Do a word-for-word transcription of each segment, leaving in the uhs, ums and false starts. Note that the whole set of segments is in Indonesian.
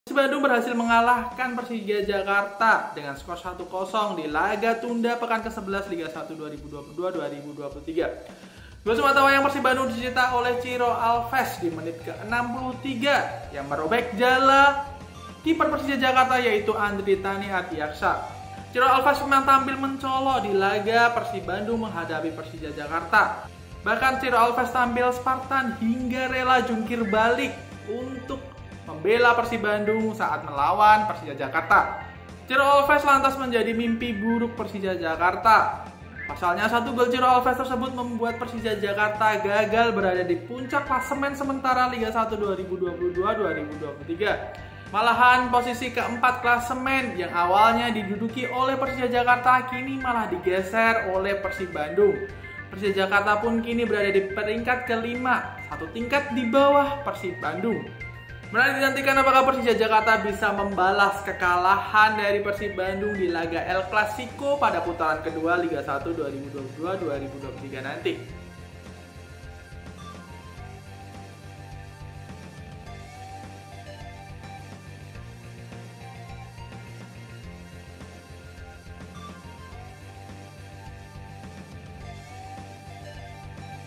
Persib Bandung berhasil mengalahkan Persija Jakarta dengan skor satu kosong di laga tunda pekan ke sebelas Liga satu dua ribu dua puluh dua dua ribu dua puluh tiga. Gol sematawayang Persib Bandung dicetak oleh Ciro Alves di menit ke enam puluh tiga yang merobek jala kiper Persija Jakarta yaitu Andri Tani Ardiaksa. Ciro Alves memang tampil mencolok di laga Persib Bandung menghadapi Persija Jakarta. Bahkan Ciro Alves tampil Spartan hingga rela jungkir balik untuk membela Persib Bandung saat melawan Persija Jakarta. Ciro Alves lantas menjadi mimpi buruk Persija Jakarta. Pasalnya satu gol Ciro Alves tersebut membuat Persija Jakarta gagal berada di puncak klasemen sementara Liga satu dua ribu dua puluh dua dua ribu dua puluh tiga. Malahan posisi keempat klasemen yang awalnya diduduki oleh Persija Jakarta kini malah digeser oleh Persib Bandung. Persija Jakarta pun kini berada di peringkat kelima, satu tingkat di bawah Persib Bandung. Menarik dinantikan apakah Persija Jakarta bisa membalas kekalahan dari Persib Bandung di laga El Clasico pada putaran kedua Liga satu dua ribu dua puluh dua dua ribu dua puluh tiga nanti.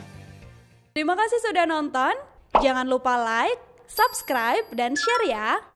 Terima kasih sudah nonton. Jangan lupa like, subscribe, dan share ya.